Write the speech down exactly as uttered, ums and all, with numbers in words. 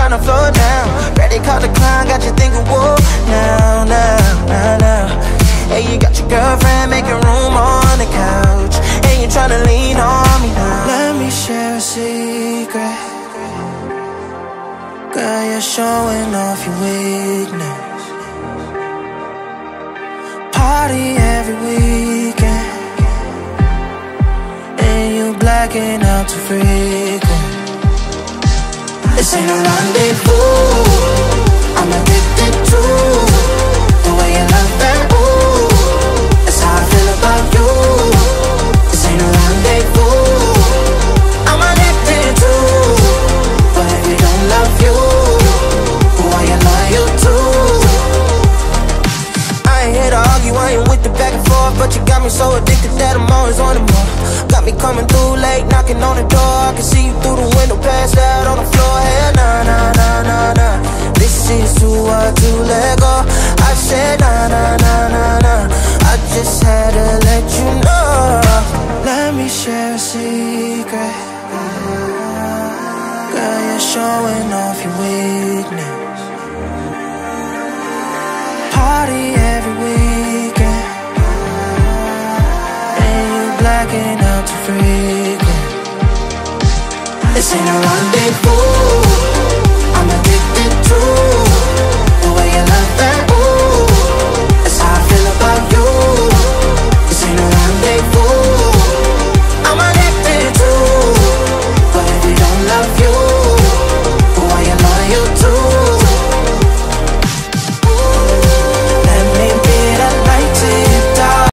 on the floor now. Credit card decline, got you thinking, whoa, now, now, now, now. Hey, you got your girlfriend making room on the couch, and you tryna lean on me now. Let me share a secret. Girl, you're showing off your weakness. Party every weekend, and you blacking out too frequent. This ain't a rendezvous, I'm addicted to the way you love that, ooh. That's how I feel about you. This ain't a rendezvous, I'm addicted to, but if you don't love you, who are you loyal to? I ain't here to argue, I ain't with the back and forth, but you got me so addicted that I'm always wanting more. Got me coming through late, knocking on the door. I can see you through the window, passed out on the floor. Hey, nah, nah, nah, nah, nah. This is too hard to let go. I said nah, nah, nah, nah, nah. I just had to let you know. Let me share a secret. Girl, you're showing off your weakness. Party every weekend, and you blacking out too frequent. This ain't a rendezvous,